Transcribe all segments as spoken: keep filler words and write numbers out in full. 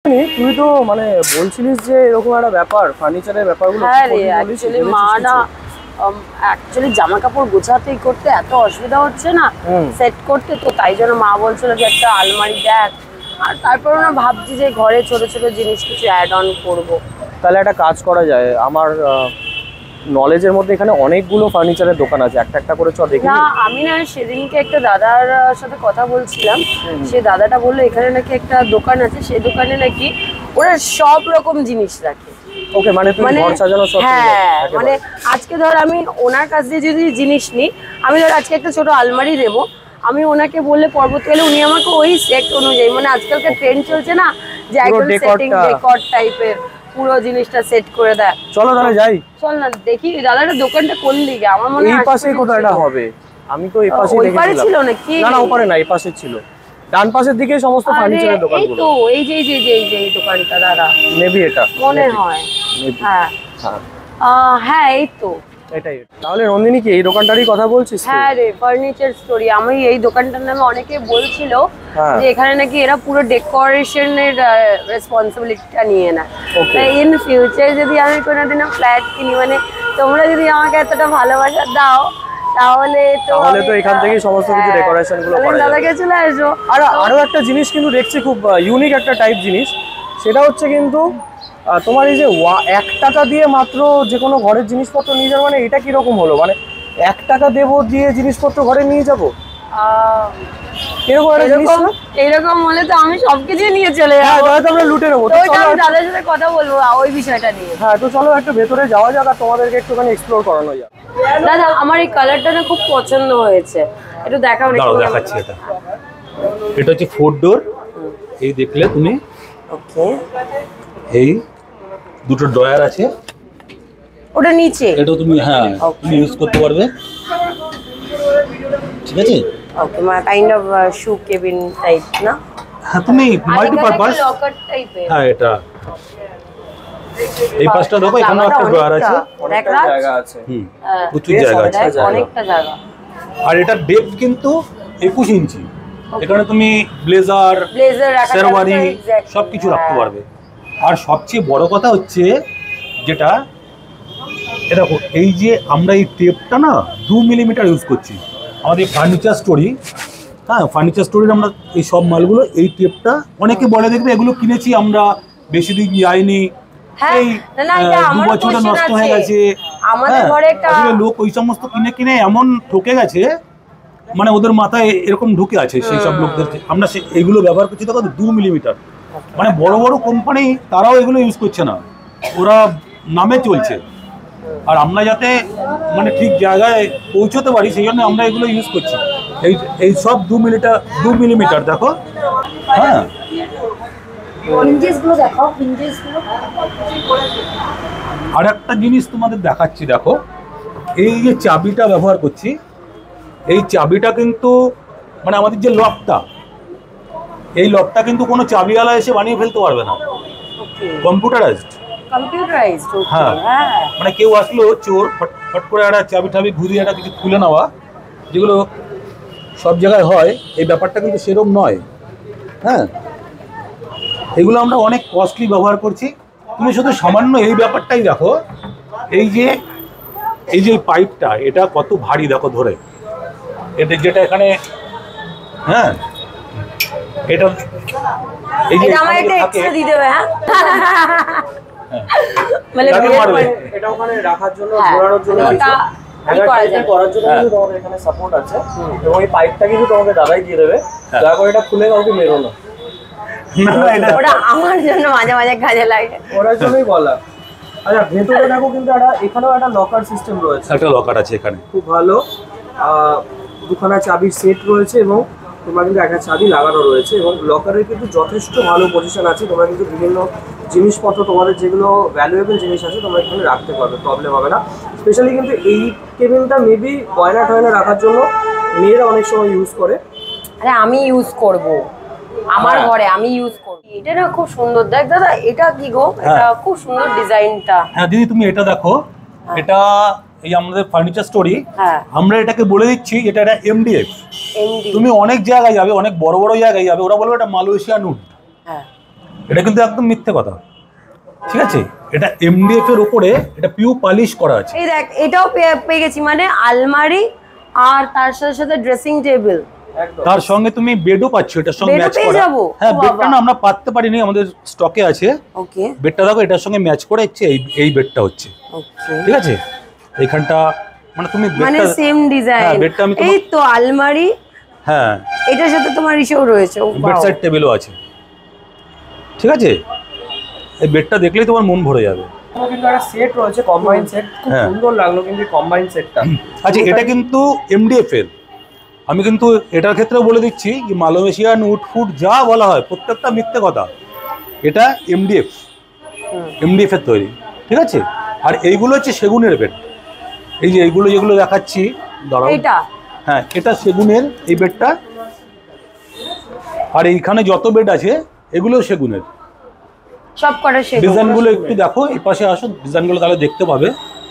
তুই তো মানে বলছিলিস যে এরকম একটা ব্যাপার ফার্নিচারের ব্যাপারগুলো। হ্যাঁ রে, অ্যাকচুয়ালি মা না অ্যাকচুয়ালি জামা কাপড় গোছাতেই করতে এত অসুবিধা হচ্ছে না সেট করতে, তো তাই জন্য মা বলছিল যে একটা আলমারি দেখ। আর তারপর না ভাবছি যে ঘরে ছোট ছোট জিনিস কিছু অ্যাড অন করবো। তাহলে একটা কাজ করা যায়, আমার নলেজের মধ্যে এখানে অনেকগুলো ফার্নিচারের দোকান আছে, একটা একটা করে চ দেখি। না আমি না সেদিনকে একটা দাদার সাথে কথা বলছিলাম, সে দাদাটা বললো এখানে নাকি একটা দোকান আছে, সেই দোকানে নাকি ওরা সব রকম জিনিস রাখে। ওকে, মানে তুমি ঘর সাজানো সব। হ্যাঁ, মানে আজকে ধর আমি ওনার কাছ দিয়ে যদি জিনিস নিই, আমি ধর আজকে একটা ছোট আলমারি দেবো, আমি ওনাকে বললে পরবর্তীকালে উনি আমাকে ওই সেট অনুযায়ী, মানে আজকালকার ট্রেন্ড চলছে না যে একদম সেটিং ডেকর টাইপের পুরো জিনিসটা সেট করে দেয়। চলো তাহলে যাই। চল না দেখি দাদাটা দোকানটা কোন দিকে, আমার মনে হয় এই পাশে কোথায়টা হবে। আমি তো এই পাশে দেখেছিলাম। ওই পারে ছিল নাকি? না না, ওপারে না, এই পাশে ছিল, ডান পাশের দিকে সমস্ত ফার্নিচারের দোকানগুলো। এই তো এই যে যে যে যে এই দোকানটা দাদা মেবি এটা মনে হয়। হ্যাঁ হ্যাঁ হ্যাঁ এই তো এটাই। তাহলে নন্দিনী কি এই দোকানটারই কথা বলছিস? হ্যাঁ রে, ফার্নিচার স্টোরি। আমি এই দোকানটার নামে অনেকে বলছিল যে এখানে নাকি এরা পুরো ডেকোরেশনের রেসপন্সিবিলিটিটা নিয়ে নেয়। ইন ফিউচার যদি আমি কোনোদিনও ফ্ল্যাট কিনি, মানে তোমরা যদি আমাকে এতটা ভালোবাসা দাও তাহলে তো তাহলে তো এখান থেকেই সমস্ত কিছু ডেকোরেশন গুলো করা যাবে। দাদাকে চলে আসো। আর আরো একটা জিনিস কিন্তু দেখছি খুব ইউনিক একটা টাইপ জিনিস, সেটা হচ্ছে কিন্তু তোমার এই যে এক টাকা দিয়ে মাত্র যে কোনো ঘরের জিনিসপত্র নিয়ে যাবো, মানে এটা কিরকম হলো? মানে এক টাকা দেবো দিয়ে জিনিসপত্র ঘরে নিয়ে যাবো, এরকম একটা জিনিস না? এরকম হলে তো আমি সবকিছু নিয়ে চলে যাবো। হ্যাঁ, তাহলে তো আমরা লুটে নেবো। তো চলো দাদার সাথে কথা বলবো ওই বিষয়টা নিয়ে। হ্যাঁ, তো চলো একটু ভেতরে যাওয়া যাক আর তোমাদেরকে একটুখানি এক্সপ্লোর করানো যাক। দাদা আমার এই কালারটা না খুব পছন্দ হয়েছে, একটু দেখাও না। দাঁড়াও দেখাচ্ছি। এটা এটা হচ্ছে ফোর ডোর। এই দেখলে তুমি, ওকে, এই দুটো ড্রয়ার আছে ওটা নিচে, এটা তুমি হ্যাঁ তুমি ইউজ করতে পারবে, ঠিক আছে? ওকে, মানে kind of shoe cabin type না? হ্যাঁ, তুমি মাল্টিপারপাস লকার টাইপের। হ্যাঁ, এটা এই পাঁচটা দেখো, এখানে একটা ড্রয়ার আছে, অনেকটা জায়গা আছে। হুম, প্রচুর জায়গা আছে, অনেকটা জায়গা। আর এটা ডেপথ কিন্তু একুশ ইঞ্চি। এখানে তুমি ব্লেজার, শেরওয়ানি সবকিছু রাখতে পারবে। আর সবচেয়ে বড় কথা হচ্ছে যেটা, এটা এই যে আমরা এই টেপটা না দু মিলিমিটার ইউজ করছি আমাদের ফার্নিচার স্টোরি। হ্যাঁ, ফার্নিচার স্টোরির আমরা এই সব মালগুলো এই টেপটা, অনেকে বলে দেখবে এগুলো কিনেছি আমরা বেশি দিন যায়নি, এই দু বছরে নষ্ট হয়ে গেছে। আসলে লোক ওই সমস্ত কিনে কিনে এমন ঠকে গেছে, মানে ওদের মাথায় এরকম ঢুকে আছে সেই সব লোকদের। আমরা এইগুলো ব্যবহার করছি দেখো দু মিলিমিটার, মানে বড় বড় কোম্পানি তারাও এগুলো ইউজ করছে না, ওরা নামে চলছে। আর আমরা যাতে মানে ঠিক জায়গায় পৌঁছতে পারি সেই জন্য আমরা এগুলো ইউজ করছি। এই এই সব দু মিলিটার দু মিলিমিটার দেখো। হ্যাঁ, আর একটা জিনিস তোমাদের দেখাচ্ছি, দেখো এই যে চাবিটা ব্যবহার করছি, এই চাবিটা কিন্তু মানে আমাদের যে লকটা, এই লকটা কিন্তু কোনো চাবিওয়ালা এসে বানিয়ে ফেলতে পারবে না, কম্পিউটারাইজড। কম্পিউটারাইজড, হ্যাঁ, মানে কেউ আসলো চোর ফট করে একটা চাবি টাবি ঘুরিয়ে একটা কিছু খুলে নেওয়া, যেগুলো সব জায়গায় হয়, এই ব্যাপারটা কিন্তু সেরকম নয়। হ্যাঁ, এগুলো আমরা অনেক কস্টলি ব্যবহার করছি। তুমি শুধু সামান্য এই ব্যাপারটাই দেখো, এই যে এই যে পাইপটা, এটা কত ভারী দেখো ধরে, এটা যেটা এখানে, হ্যাঁ এটা এই যে এটা ওখানে রাখার জন্য, ঘোরানোর জন্য করার জন্য তোমাদের এখানে সাপোর্ট আছে, এবং এই পাইপটা কিন্তু তোমাকে দাদাই দিয়ে দেবে। দয়া করে এটা খুলে কাউকে মেরো না, ওটা আমার জন্য মাঝে মাঝে কাজে লাগে, ওটার জন্যই বলা। আচ্ছা, ভেতরে দেখো কিন্তু একটা এখানেও একটা লকার সিস্টেম রয়েছে। একটা লকার আছে এখানে, খুব ভালো। দুখানা চাবির সেট রয়েছে এবং তোমরা কিন্তু একটা চাবি লাগানো রয়েছে, এবং লকারের কিন্তু যথেষ্ট ভালো পজিশন আছে। তোমরা কিন্তু বিভিন্ন জিনিসপত্র, তোমাদের যেগুলো ভ্যালুয়েবল জিনিস আছে, তোমরা এখানে রাখতে পারবে, প্রবলেম হবে না। স্পেশালি কিন্তু এই কেবিনটা মেবি গয়না টয়না রাখার জন্য মেয়েরা অনেক সময় ইউজ করে। আরে আমি ইউজ করব, আমার ঘরে আমি ইউজ করব। এটা না খুব সুন্দর, দেখ দাদা এটা কি গো, এটা খুব সুন্দর ডিজাইনটা। হ্যাঁ দিদি, তুমি এটা দেখো, এটা এই আমাদের ফার্নিচার স্টোরি, আমরা এটাকে বলে দিচ্ছি এটা একটা এমডিএফ। তুমি অনেক জায়গায় যাবে, অনেক বড় বড় জায়গায় যাবে, ওরা বলবে এটা মালয়েশিয়ান উড। হ্যাঁ, এটা কিন্তু একদম মিথ্যে কথা, ঠিক আছে? এটা এমডিএফ এর উপরে এটা পিউ পলিশ করা আছে। এই দেখ এটাও পেয়ে গেছি, মানে আলমারি আর তার সাথে সাথে ড্রেসিং টেবিল, তার সঙ্গে তুমি বেডও পাচ্ছ এটার সঙ্গে ম্যাচ করা। হ্যাঁ, বেডটা না আমরা পাততে পারিনি, আমাদের স্টকে আছে। ওকে, বেডটা দেখো এটার সঙ্গে ম্যাচ করে হচ্ছে এই এই বেডটা হচ্ছে। ওকে, ঠিক আছে? এইখানটা মানে তুমি মানে সেম ডিজাইন। বেডটা আমি এই তো আলমারি, হ্যাঁ এটার সাথে তোমার ইসেও রয়েছে, বেডসাইড টেবিলও আছে। ঠিক আছে? এই বেডটা দেখলেই তোমার মন ভরে যাবে। কিন্তু একটা সেট রয়েছে, কম্বাইন সেট, খুব সুন্দর লাগলো কিন্তু কম্বাইন সেটটা। আচ্ছা, এটা কিন্তু এমডিএফ এর। আমি কিন্তু এটার ক্ষেত্রেও বলে দিচ্ছি যে মালয়েশিয়ান উড ফুড যা বলা হয় প্রত্যেকটা মিথ্যে কথা। এটা এমডিএফ, এমডিএফ এর তৈরি। ঠিক আছে? আর এইগুলো হচ্ছে সেগুনের বেড। এই যে এইগুলো যেগুলো দেখাচ্ছি, দাঁড়াও, এটা হ্যাঁ এটা সেগুনের এই বেডটা। আর এইখানে যত বেড আছে এগুলো সেগুনের। সব কটা সেগুন। ডিজাইনগুলো একটু দেখো, এই পাশে আসো, ডিজাইনগুলো তাহলে দেখতে পাবে।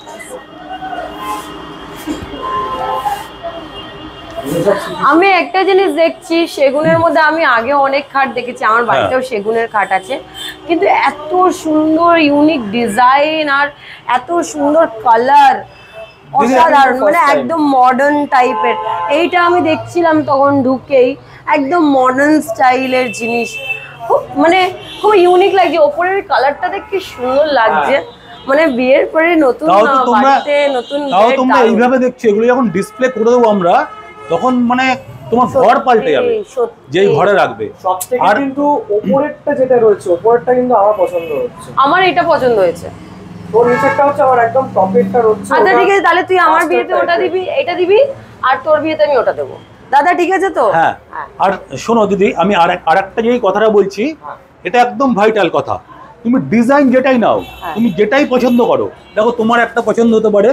আমি একটা জিনিস দেখছি, সেগুনের মধ্যে আমি আগে অনেক খাট দেখেছি, আমার বাড়িতেও সেগুনের খাট আছে, কিন্তু এত সুন্দর ইউনিক ডিজাইন আর এত সুন্দর কালার, অসাধারণ, মানে একদম মডার্ন টাইপের। এইটা আমি দেখছিলাম তখন ঢুকেই, একদম মডার্ন স্টাইলের জিনিস, খুব মানে খুব ইউনিক লাগছে। ওপরের কালারটা দেখতে সুন্দর লাগছে, মানে বিয়ের পরে নতুন বাড়িতে নতুন। তাও তোমরা এইভাবে দেখছো, এগুলো যখন ডিসপ্লে করে দেবো আমরা, তখন মানে তোমার ঘর পাল্টে যাবে, যেই ঘরে রাখবে। সবথেকে কিন্তু ওপরেরটা যেটা রয়েছে, ওপরেরটা কিন্তু আমার পছন্দ হচ্ছে। আমার এটা পছন্দ হয়েছে। তোর নিচেরটা হচ্ছে আমার একদম টপেরটা রয়েছে। আচ্ছা ঠিক আছে, তাহলে তুই আমার বিয়েতে ওটা দিবি, এটা দিবি, আর তোর বিয়েতে আমি ওটা দেবো। দাদা ঠিক আছে তো? হ্যাঁ। আর শোনো দিদি, আমি আর আরেকটা যেই কথাটা বলছি, এটা একদম ভাইটাল কথা। তুমি ডিজাইন যেটাই নাও, তুমি যেটাই পছন্দ করো, দেখো তোমার একটা পছন্দ হতে পারে,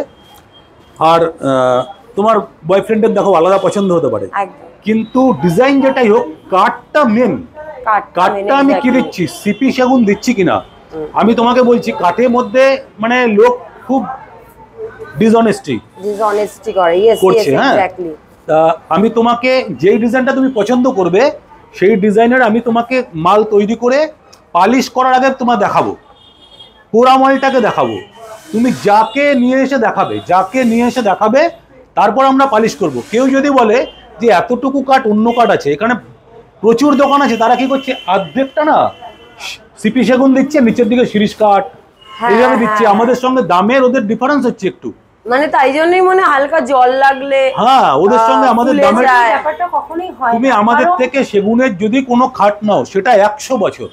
আর তোমার বয়ফ্রেন্ডের দেখো আলাদা পছন্দ হতে পারে, কিন্তু ডিজাইন যেটাই হোক, কাঠটা মেন। কাঠটা আমি কি দিচ্ছি, সিপি সেগুন দিচ্ছি কিনা। আমি তোমাকে বলছি কাঠের মধ্যে মানে লোক খুব ডিসঅনেস্টি ডিসঅনেস্টি করে, ইয়েস ইয়েস এক্স্যাক্টলি। তা আমি তোমাকে যেই ডিজাইনটা তুমি পছন্দ করবে, সেই ডিজাইনের আমি তোমাকে মাল তৈরি করে পালিশ করার আগে তোমার দেখাবো, পোড়া মালটাকে দেখাবো। তুমি যাকে নিয়ে এসে দেখাবে, যাকে নিয়ে এসে দেখাবে, তারপর আমরা পালিশ করব। কেউ যদি বলে যে এতটুকু কাঠ অন্য কাঠ আছে, এখানে প্রচুর দোকান আছে, তারা কি করছে, অর্ধেকটা না সিপি সেগুন দিচ্ছে, নিচের দিকে শিরিষ কাঠ এইভাবে দিচ্ছে। আমাদের সঙ্গে দামের ওদের ডিফারেন্স হচ্ছে একটু, মানে তাই জন্যই মনে হালকা জল লাগলে, হ্যাঁ ওদের সঙ্গে আমাদের দামের ব্যাপারটা কখনোই হয়। তুমি আমাদের থেকে সেগুনের যদি কোনো খাট নাও, সেটা একশো বছর,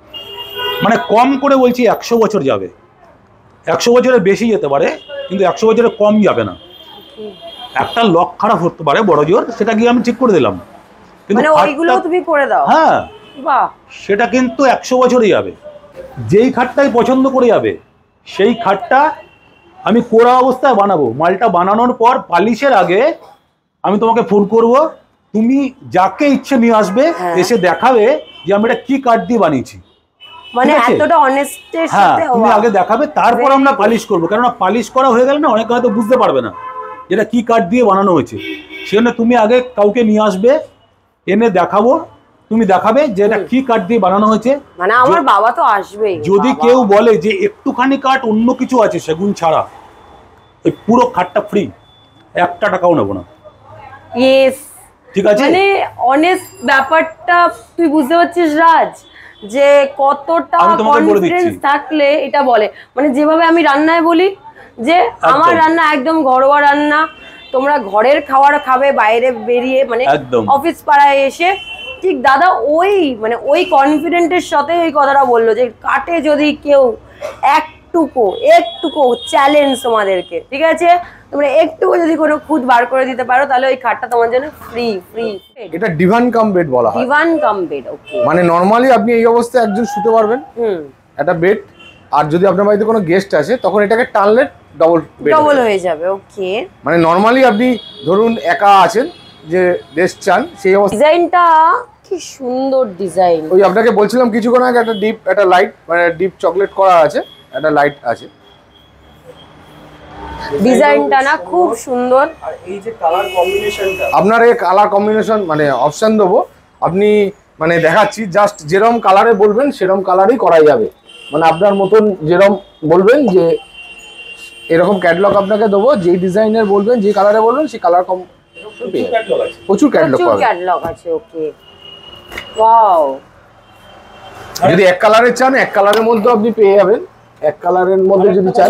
মানে কম করে বলছি একশো বছর যাবে। একশো বছরের বেশি যেতে পারে, কিন্তু একশো বছরের কম যাবে না। একটা লক খারাপ হতে পারে বড় জোর, সেটা গিয়ে আমি ঠিক করে দিলাম, মানে ওইগুলো তুমি করে দাও। হ্যাঁ, বাহ, সেটা কিন্তু একশো বছরই যাবে। যেই খাটটাই পছন্দ করে যাবে, সেই খাটটা আমি কোরা অবস্থায় বানাবো। মালটা বানানোর পর পালিশের আগে আমি তোমাকে ফোন করব, তুমি যাকে ইচ্ছে নিয়ে আসবে, এসে দেখাবে যে আমি এটা কি কাঠ দিয়ে বানিয়েছি। মানে এতটা অনেস্টের সাথে তুমি আগে দেখাবে, তারপর আমরা পালিশ করবো। কেননা পালিশ করা হয়ে গেলে না, অনেকে হয়তো বুঝতে পারবে না যেটা কি কাঠ দিয়ে বানানো হয়েছে। সেজন্য তুমি আগে কাউকে নিয়ে আসবে, এনে দেখাবো, তুমি দেখাবে যে এটা কি কাঠ দিয়ে বানানো হয়েছে। মানে আমার বাবা তো আসবেই। যদি কেউ বলে যে একটুখানি কাঠ অন্য কিছু আছে সেগুন ছাড়া, এই পুরো খাটটা ফ্রি, একটা টাকাও নেবো না। ইয়েস, ঠিক আছে? মানে অনেস্ট ব্যাপারটা তুই বুঝতে পারছিস রাজ, যে কতটা কনফিডেন্স থাকলে এটা বলে। মানে যেভাবে আমি রান্নায় বলি যে আমার রান্না একদম ঘরোয়া রান্না, তোমরা ঘরের খাবার খাবে বাইরে বেরিয়ে, মানে অফিস পাড়ায় এসে, ঠিক দাদা ওই মানে ওই কনফিডেন্টের সাথে ওই কথাটা বললো যে কাটে যদি কেউ একটুকু একটুকু চ্যালেঞ্জ তোমাদেরকে, ঠিক আছে, তোমরা একটুকু যদি কোনো খুদ বার করে দিতে পারো, তাহলে ওই খাটটা তোমার জন্য ফ্রি ফ্রি। এটা ডিভান কাম বেড বলা হয়। Divan cum bed, okay. মানে নরমালি আপনি এই অবস্থায় একজন শুতে পারবেন, হুম, একটা বেড। আর যদি আপনার বাড়িতে কোনো গেস্ট আসে, তখন এটাকে টানলে ডবল বেড ডবল হয়ে যাবে, ওকে। মানে নরমালি আপনি ধরুন একা আছেন, যে রেস্ট চান, সেই অবস্থা। ডিজাইনটা কি সুন্দর ডিজাইন। ওই আপনাকে বলছিলাম কিছুক্ষণ আগে, একটা ডিপ, একটা লাইট, মানে ডিপ চকলেট করা আছে, একটা লাইট আছে। ডিজাইনটা না খুব সুন্দর। আর এই যে কালার কম্বিনেশনটা, আপনার এই কালার কম্বিনেশন মানে অপশন দেবো, আপনি মানে দেখাচ্ছি, জাস্ট যেরকম কালারে বলবেন সেরকম কালারই করা যাবে। মানে আপনার মতন যেরকম বলবেন যে এরকম ক্যাটালগ আপনাকে দেবো, যেই ডিজাইনের বলবেন, যে কালারে বলবেন সেই কালার কম প্রচুর ক্যাটালগ প্রচুর ক্যাটালগ আছে। Okay, wow. যদি এক কালারের চান এক কালারের মধ্যে আপনি পেয়ে যাবেন। এক কালারের মধ্যে যদি চান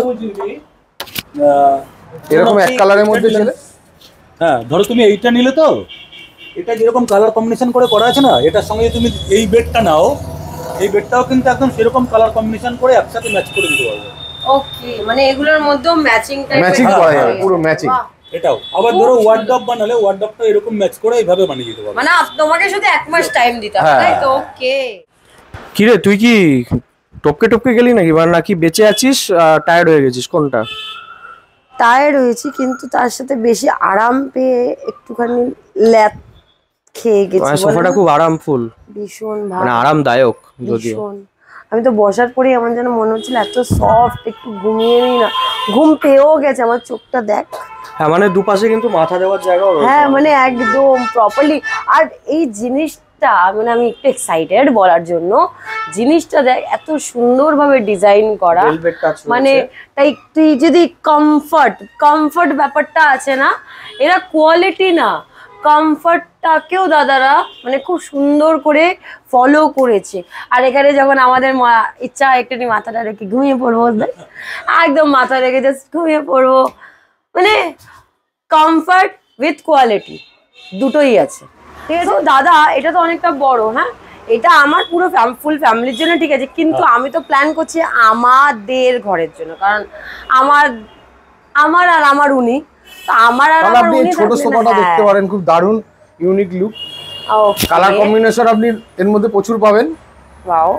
এরকম এক কালারের মধ্যে চলে। হ্যাঁ, ধরো তুমি এইটা নিলে, তো এটা যেরকম কালার কম্বিনেশন করে করা আছে না, এটার সঙ্গে তুমি এই বেডটা নাও, এই বেডটাও কিন্তু একদম সেরকম কালার কম্বিনেশন করে একসাথে ম্যাচ করে দিতে পারবে। ওকে, মানে এগুলোর মধ্যেও ম্যাচিং টাইপের ম্যাচিং করা যাবে, পুরো ম্যাচিং। এটাও আবার ধরো ওয়ার্ডরোব বানালে ওয়ার্ডরোবটা এরকম ম্যাচ করে এইভাবে বানিয়ে দিতে পারবে। মানে তোমাকে শুধু এক মাস টাইম দিতে হবে, তাই তো? ওকে। কি রে, তুই কি টপকে টপকে গেলি নাকি, বা নাকি বেঁচে আছিস, টায়ার্ড হয়ে গেছিস, কোনটা? টায়ার্ড হয়েছি, কিন্তু তার সাথে বেশি আরাম পেয়ে একটুখানি ল্যাপ খেয়ে গেছি। সোফাটা খুব আরামফুল, ভীষণ মানে ভালো, আরামদায়ক যদিও। আমি তো বসার পরেই আমার যেন মনে হচ্ছিল এত সফট, একটু ঘুমিয়ে নিই না। ঘুম পেয়েও গেছে, আমার চোখটা দেখ। হ্যাঁ, মানে দুপাশে কিন্তু মাথা দেওয়ার জায়গাও রয়েছে। হ্যাঁ, মানে একদম প্রপারলি। আর এই জিনিসটা মানে আমি একটু এক্সাইটেড বলার জন্য, জিনিসটা দেখ এত সুন্দরভাবে ডিজাইন করা, মানে তাই তুই যদি কমফর্ট কমফর্ট ব্যাপারটা আছে না, এরা কোয়ালিটি না কমফর্টটাকেও দাদারা মানে খুব সুন্দর করে ফলো করেছে। আর এখানে যখন আমাদের ইচ্ছা একটুখানি মাথাটা রেখে ঘুমিয়ে পড়বো, একদম মাথা রেখে জাস্ট ঘুমিয়ে পড়বো, মানে কমফর্ট উইথ কোয়ালিটি দুটোই আছে, ঠিক আছে? দাদা এটা তো অনেকটা বড়, হ্যাঁ এটা আমার পুরো ফুল ফ্যামিলির জন্য ঠিক আছে, কিন্তু আমি তো প্ল্যান করছি আমাদের ঘরের জন্য, কারণ আমার আমার আর আমার উনি, তো আমার আর আমার উনি ছোট সোফাটা দেখতে পারেন, খুব দারুণ ইউনিক লুক, কালার কম্বিনেশন আপনি এর মধ্যে প্রচুর পাবেন। ওয়াও,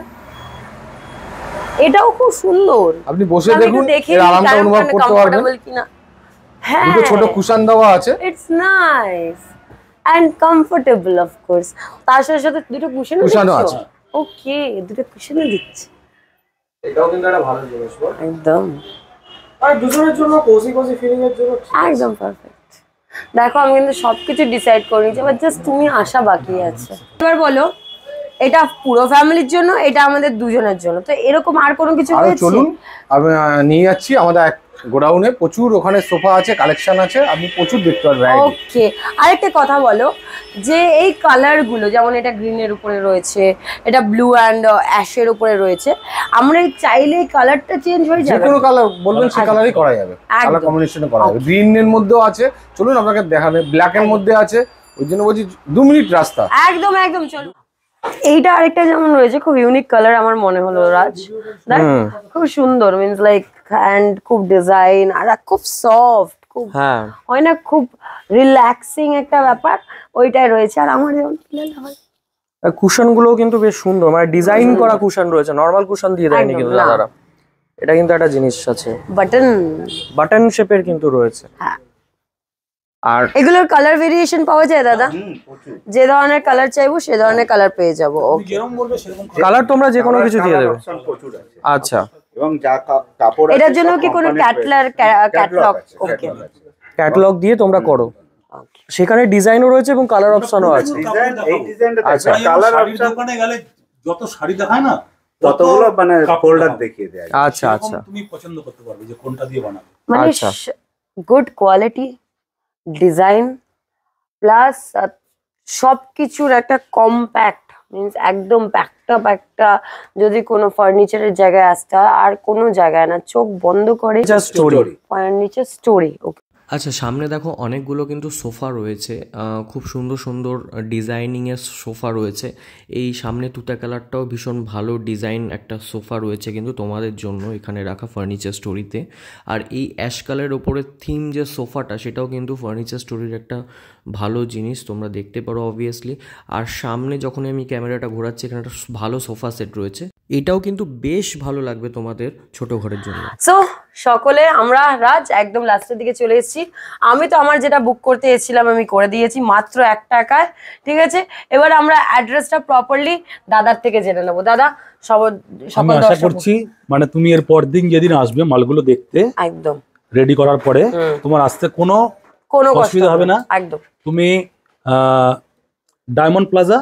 এটাও খুব সুন্দর, আপনি বসে দেখুন এর আরামটা অনুভব করতে পারবেন কিনা। হ্যাঁ, দুটো ছোট কুশন দেওয়া আছে, it's nice and comfortable of course. তার সাথে সাথে দুটো কুশন কুশনও আছে। ওকে, দুটো কুশনও দিচ্ছে, এটাও কিন্তু একটা ভালো জিনিস বল। একদম, আর দুজনের জন্য কোজি কোজি ফিলিং এর জন্য একদম পারফেক্ট। দেখো আমি কিন্তু সবকিছু ডিসাইড করে নিয়েছি, এবার জাস্ট তুমি আসা বাকি আছে। এবার বলো, এটা পুরো ফ্যামিলির জন্য, এটা আমাদের দুজনের জন্য, তো এরকম আর কোনো কিছু হয়েছে? চলুন আমি নিয়ে যাচ্ছি আমাদের এক গোডাউনে, প্রচুর ওখানে সোফা আছে, কালেকশন আছে, আপনি প্রচুর দেখতে পারবেন। ওকে, আরেকটা কথা বলো, যে এই কালার গুলো যেমন এটা গ্রিনের উপরে রয়েছে, এটা ব্লু অ্যান্ড অ্যাশের উপরে রয়েছে, আমরা চাইলে কালারটা চেঞ্জ হয়ে যাবে, যে কোনো কালার বলবেন সেই কালারই করা যাবে, কালার কম্বিনেশনে করা যাবে। গ্রিনের মধ্যেও আছে, চলুন আপনাকে দেখাবে, ব্ল্যাক এর মধ্যে আছে, ওই জন্য বলছি দু মিনিট রাস্তা। একদম একদম, চলুন। এইটা আরেকটা যেমন রয়েছে, খুব ইউনিক কালার আমার মনে হলো রাজ, খুব সুন্দর, মিনস লাইক হ্যান্ড, খুব ডিজাইন, আর খুব সফট, খুব হয় না, খুব রিল্যাক্সিং একটা ব্যাপার ওইটাই রয়েছে। আর আমার যেমন কুশন গুলো কিন্তু বেশ সুন্দর, মানে ডিজাইন করা কুশন রয়েছে, নরমাল কুশন দিয়ে দেয়নি কিন্তু দাদারা, এটা কিন্তু একটা জিনিস আছে, বাটন বাটন শেপের কিন্তু রয়েছে। হ্যাঁ, আর এগুলোর কালার ভেরিয়েশন পাওয়া যায় দাদা, যে ধরনের কালার চাইবো সে ধরনের কালার পেয়ে যাবো। ওকে, কালার তোমরা যে কোনো কিছু দিয়ে দেবে। আচ্ছা, এবং যা কাপড় এটার জন্য কি কোনো ক্যাটলার ক্যাটালগ? ওকে, ক্যাটালগ দিয়ে তোমরা করো, সেখানে ডিজাইনও রয়েছে এবং কালার অপশনও আছে। ডিজাইন, এই ডিজাইনটা আচ্ছা, কালার অপশন দোকানে গেলে যত শাড়ি দেখায় না, কতগুলো মানে ফোল্ডার দেখিয়ে দেয়। আচ্ছা আচ্ছা, তুমি পছন্দ করতে পারবে যে কোনটা দিয়ে বানাবে। মানে গুড কোয়ালিটি, ডিজাইন প্লাস সবকিছুর একটা কম্প্যাক্ট, মিনস একদম প্যাকটা প্যাকটা, যদি কোনো ফার্নিচারের জায়গায় আসতে হয় আর কোনো জায়গায় না, চোখ বন্ধ করে just story, furniture story. Okay, আচ্ছা, সামনে দেখো অনেকগুলো কিন্তু সোফা রয়েছে, খুব সুন্দর সুন্দর ডিজাইনিংয়ের সোফা রয়েছে। এই সামনে তুতা কালারটাও ভীষণ ভালো ডিজাইন একটা সোফা রয়েছে কিন্তু তোমাদের জন্য এখানে রাখা ফার্নিচার স্টোরিতে। আর এই অ্যাশ কালারের ওপরে থিম যে সোফাটা, সেটাও কিন্তু ফার্নিচার স্টোরির একটা ভালো জিনিস, তোমরা দেখতে পারো অবভিয়াসলি। আর সামনে যখন আমি ক্যামেরাটা ঘোরাচ্ছি, এখানে একটা ভালো সোফা সেট রয়েছে, এটাও কিন্তু বেশ ভালো লাগবে তোমাদের ছোট ঘরের জন্য। সো সকলে আমরা রাজ একদম লাস্টের দিকে চলে এসেছি। আমি তো আমার যেটা বুক করতে এসেছিলাম আমি করে দিয়েছি মাত্র এক টাকায়, ঠিক আছে? এবার আমরা অ্যাড্রেসটা প্রপারলি দাদার থেকে জেনে নেবো। দাদা, সব আমি আশা করছি মানে তুমি এর পর দিন যেদিন আসবে মালগুলো দেখতে, একদম রেডি করার পরে তোমার আসতে কোনো কোনো অসুবিধা হবে না। একদম, তুমি ডায়মন্ড প্লাজা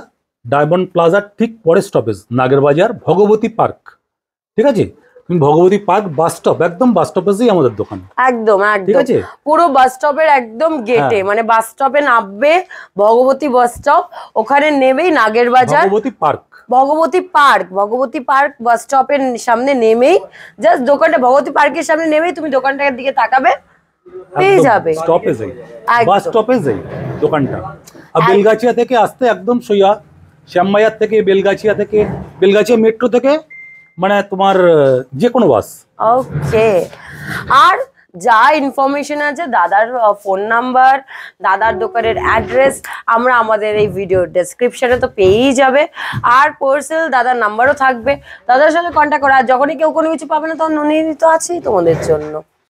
ডায়মন্ড প্লাজার ঠিক পরের স্টপেজ নাগেরবাজার ভগবতী পার্ক, ঠিক আছে? তুমি ভগবতী পার্ক বাস স্টপ, একদম বাস স্টপেজেই আমাদের দোকান, একদম ঠিক একদম আছে? পুরো বাস স্টপের একদম গেটে, মানে বাস স্টপে নামবে ভগবতী বাস স্টপ, ওখানে নেমেই Nagerbazar Bhagabati park, Bhagabati park Bhagabati park bus স্টপের সামনে নেমেই জাস্ট দোকানটা, ভগবতী পার্কের সামনে নেমেই তুমি দোকানটার দিকে তাকাবে, পেয়ে যাবে স্টপেজেই, একদম। বাস স্টপেজেই দোকানটা। আর বেলগাছিয়া থেকে আসতে একদম সোজা, শ্যামবাজার থেকে, বেলগাছিয়া থেকে, বেলগাছিয়া মেট্রো থেকে, মানে তোমার যে কোনো বাস। ওকে, আর যা ইনফরমেশন আছে, দাদার ফোন নাম্বার, দাদার দোকানের অ্যাড্রেস আমরা আমাদের এই ভিডিও ডেসক্রিপশনে তো পেয়েই যাবে, আর পার্সেল দাদার নাম্বারও থাকবে, দাদার সাথে কন্ট্যাক্ট করা। আর যখনই কেউ কোনো কিছু পাবে না তখন নন্দিনী তো আছেই তোমাদের জন্য।